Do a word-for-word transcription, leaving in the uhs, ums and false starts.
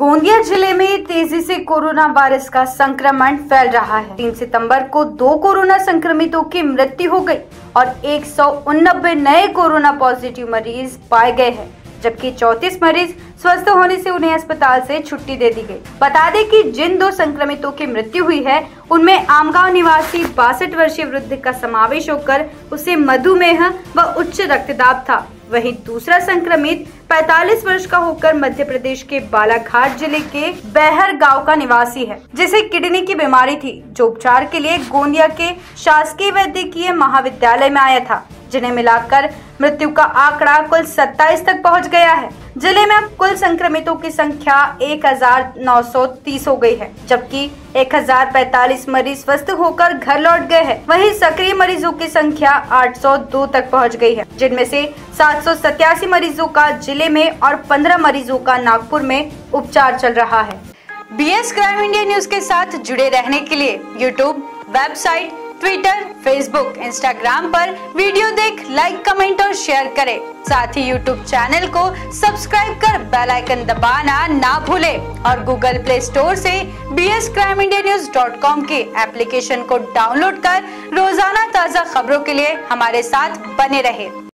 गोंदिया जिले में तेजी से कोरोना वायरस का संक्रमण फैल रहा है। तीन सितंबर को दो कोरोना संक्रमितों की मृत्यु हो गई और एक सौ उननबे नए कोरोना पॉजिटिव मरीज पाए गए हैं, जबकि चौंतीस मरीज स्वस्थ होने से उन्हें अस्पताल से छुट्टी दे दी गई। बता दें कि जिन दो संक्रमितों की मृत्यु हुई है उनमें आमगांव निवासी बासठ वर्षीय वृद्ध का समावेश होकर उसे मधुमेह व उच्च रक्तदाब था। वहीं दूसरा संक्रमित पैंतालीस वर्ष का होकर मध्य प्रदेश के बालाघाट जिले के बैहर गांव का निवासी है, जिसे किडनी की बीमारी थी, जो उपचार के लिए गोंदिया के शासकीय वैद्यकीय महाविद्यालय में आया था। जिन्हें मिलाकर मृत्यु का आंकड़ा कुल सत्ताईस तक पहुंच गया है। जिले में अब कुल संक्रमितों की संख्या एक हजार नौ सौ तीस हो गई है, जबकि एक हजार पैंतालीस मरीज स्वस्थ होकर घर लौट गए हैं। वहीं सक्रिय मरीजों की संख्या आठ सौ दो तक पहुंच गई है, जिनमें से सात सौ सत्तासी मरीजों का जिले में और पंद्रह मरीजों का नागपुर में उपचार चल रहा है। B S crime India news के साथ जुड़े रहने के लिए YouTube, website, Twitter, Facebook, Instagram पर वीडियो देख लाइक, कमेंट और शेयर करें। साथ ही यूट्यूब चैनल को सब्सक्राइब कर बेल आइकन दबाना ना भूलें और गूगल प्ले स्टोर से B S crime India news dot com के एप्लीकेशन को डाउनलोड कर रोजाना ताज़ा खबरों के लिए हमारे साथ बने रहें।